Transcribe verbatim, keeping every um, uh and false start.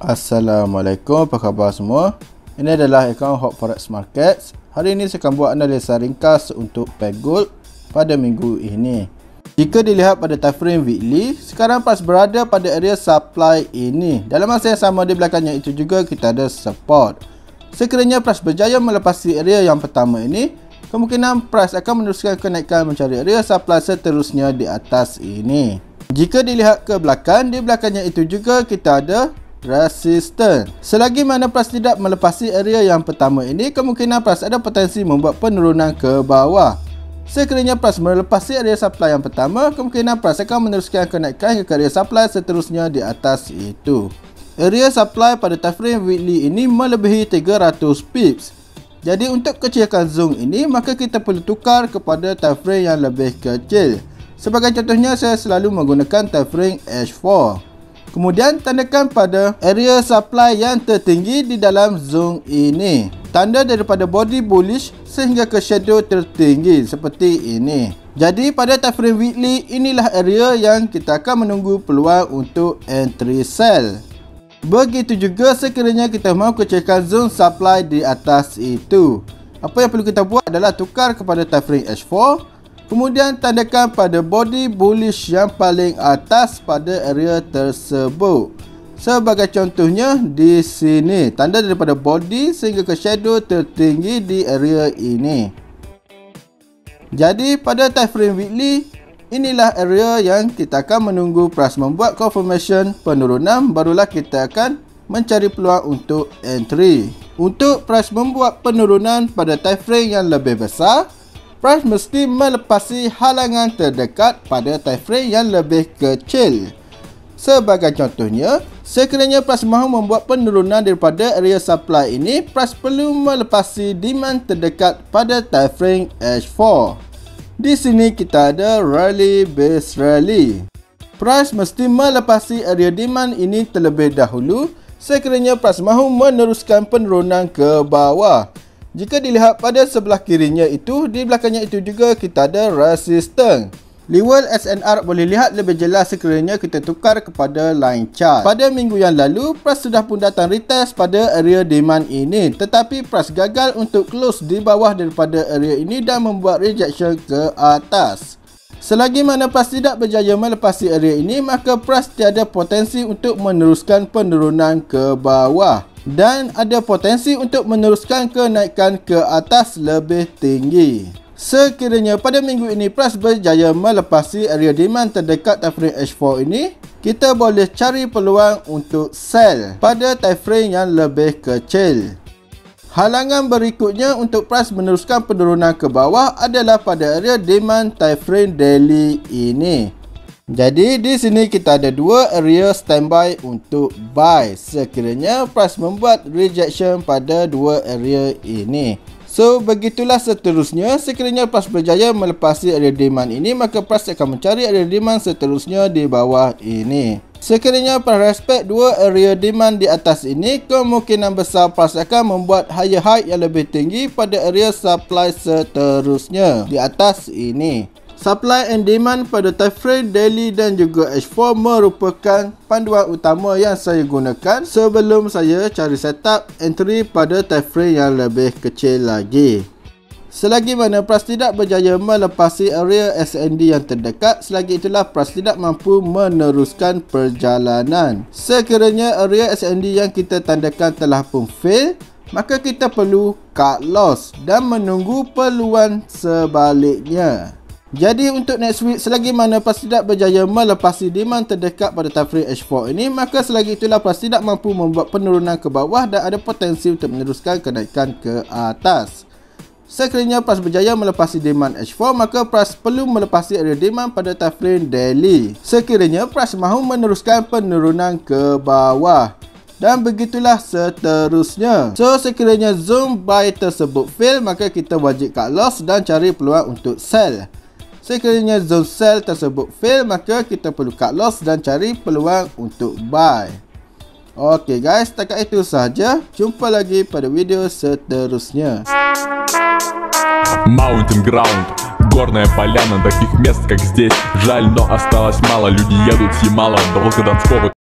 Assalamualaikum, apa khabar semua? Ini adalah akaun Hot Forex Markets. Hari ini saya akan buat analisa ringkas untuk peg gold pada minggu ini. Jika dilihat pada time frame weekly, sekarang price berada pada area supply ini. Dalam masa yang sama di belakangnya itu juga kita ada support. Sekiranya price berjaya melepasi area yang pertama ini, kemungkinan price akan meneruskan kenaikan mencari area supply seterusnya di atas ini. Jika dilihat ke belakang, di belakangnya itu juga kita ada resistance. Selagi mana price tidak melepasi area yang pertama ini, kemungkinan price ada potensi membuat penurunan ke bawah. Sekiranya price melepasi area supply yang pertama, kemungkinan price akan meneruskan kenaikan ke area supply seterusnya di atas itu. Area supply pada time frame weekly ini melebihi tiga ratus pips. Jadi untuk kecilkan zone ini, maka kita perlu tukar kepada time frame yang lebih kecil. Sebagai contohnya, saya selalu menggunakan time frame H four. Kemudian tandakan pada area supply yang tertinggi di dalam zone ini. Tanda daripada body bullish sehingga ke shadow tertinggi seperti ini. Jadi pada time frame weekly, inilah area yang kita akan menunggu peluang untuk entry sell. Begitu juga sekiranya kita mahu kecilkan zone supply di atas itu. Apa yang perlu kita buat adalah tukar kepada time frame H four. Kemudian tandakan pada body bullish yang paling atas pada area tersebut. Sebagai contohnya di sini, tanda daripada body sehingga ke shadow tertinggi di area ini. Jadi pada time frame weekly, inilah area yang kita akan menunggu price membuat confirmation penurunan, barulah kita akan mencari peluang untuk entry. Untuk price membuat penurunan pada time frame yang lebih besar, price mesti melepasi halangan terdekat pada time frame yang lebih kecil. Sebagai contohnya, sekiranya price mahu membuat penurunan daripada area supply ini, price perlu melepasi demand terdekat pada time frame H four. Di sini kita ada rally base rally. Price mesti melepasi area demand ini terlebih dahulu sekiranya price mahu meneruskan penurunan ke bawah. Jika dilihat pada sebelah kirinya itu, di belakangnya itu juga kita ada resistance. Level S N R boleh lihat lebih jelas sekiranya kita tukar kepada line chart. Pada minggu yang lalu, price sudah pun datang retest pada area demand ini, tetapi price gagal untuk close di bawah daripada area ini dan membuat rejection ke atas. Selagi mana price tidak berjaya melepasi area ini, maka price tiada potensi untuk meneruskan penurunan ke bawah. Dan ada potensi untuk meneruskan kenaikan ke atas lebih tinggi. Sekiranya pada minggu ini price berjaya melepasi area demand terdekat time frame H four ini, kita boleh cari peluang untuk sell pada time frame yang lebih kecil. Halangan berikutnya untuk price meneruskan penurunan ke bawah adalah pada area demand time frame daily ini. Jadi di sini kita ada dua area standby untuk buy sekiranya price membuat rejection pada dua area ini. So begitulah seterusnya, sekiranya price berjaya melepasi area demand ini, maka price akan mencari area demand seterusnya di bawah ini. Sekiranya price respect dua area demand di atas ini, kemungkinan besar price akan membuat higher high yang lebih tinggi pada area supply seterusnya di atas ini. Supply and demand pada time frame daily dan juga H four merupakan panduan utama yang saya gunakan sebelum saya cari setup entry pada time frame yang lebih kecil lagi. Selagi mana price tidak berjaya melepasi area S N D yang terdekat, selagi itulah price tidak mampu meneruskan perjalanan. Sekiranya area S N D yang kita tandakan telah pun fail, maka kita perlu cut loss dan menunggu peluang sebaliknya. Jadi untuk next week, selagi mana price tidak berjaya melepasi demand terdekat pada time frame H four ini, maka selagi itulah price tidak mampu membuat penurunan ke bawah dan ada potensi untuk meneruskan kenaikan ke atas. Sekiranya price berjaya melepasi demand H four, maka price perlu melepasi area demand pada time frame daily. Sekiranya price mahu meneruskan penurunan ke bawah. Dan begitulah seterusnya. So sekiranya zone buy tersebut fail, maka kita wajib cut loss dan cari peluang untuk sell. Sekiranya zone sell tersebut fail, maka kita perlu cut loss dan cari peluang untuk buy. Ok guys, setakat itu sahaja. Jumpa lagi pada video seterusnya. Mountain ground, горная поляна, таких мест как здесь жаль, но осталось мало. Люди едут с Ямала до Волгодонского